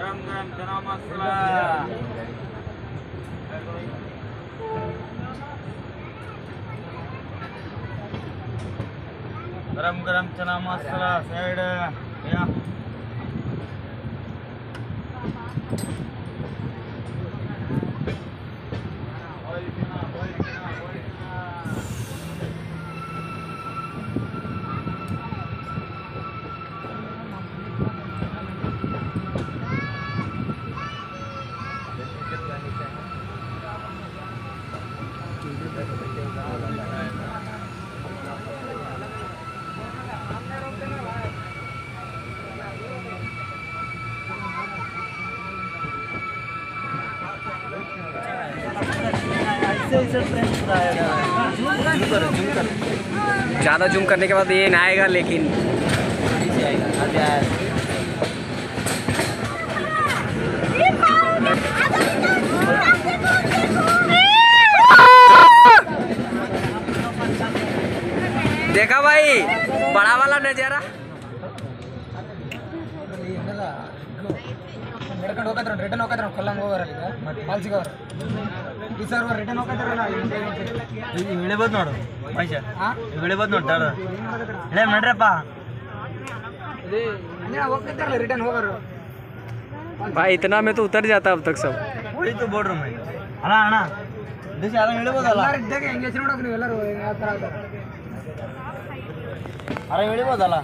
गरम गरम चना मसाला गरम गरम चना मसाला साइड या ज़्यादा जूम करने के बाद ये ना आएगा लेकिन देखा भाई बड़ा वाला नजारा ರಿಟರ್ನ್ ಹೋಗ್ತಾರೆ ಕೊಲ್ಲಂಗೆ ಹೋಗೋರಲ್ಲ ಈಗ ಪಾಲ್ಸಿಗೆ ಅವರು ಈ ಸರ್ ರಿಟರ್ನ್ ಹೋಗ್ತಾರಲ್ಲ ಇಳಿಬೋದು ನೋಡು ಪೈಸೆ ಇಳಿಬೋದು ನೋಡು ಇಳೆ ಮಾಡ್ರಪ್ಪ ಹೋಗ್ತಿರ್ತಾರಲ್ಲ ರಿಟರ್ನ್ ಹೋಗೋರು भाई इतना में तो उतर जाता अब तक सब वही तो बोल रहा हूँ मैं ಅಣ್ಣ ಅಣ್ಣ ದಿವಸ ಯಾರು ಇಳಿಬೋದಲ್ಲ ಎಲ್ಲರೂ ಇದ್ದಾಗ ಹೆಂಗೆ ನೋಡೋಕೆ ನೀವು ಎಲ್ಲರೂ ಯಾವ ಥರ ಅಲ್ಲ ಇಳಿಬೋದಲ್ಲ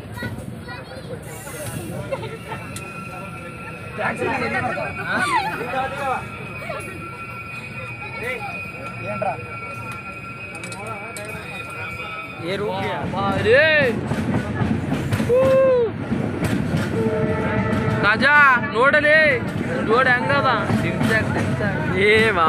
ये रुक गया अरे राजा ನೋಡಲೇ ರೋಡ್ ಹೆಂಗದ ಏ ಮಾ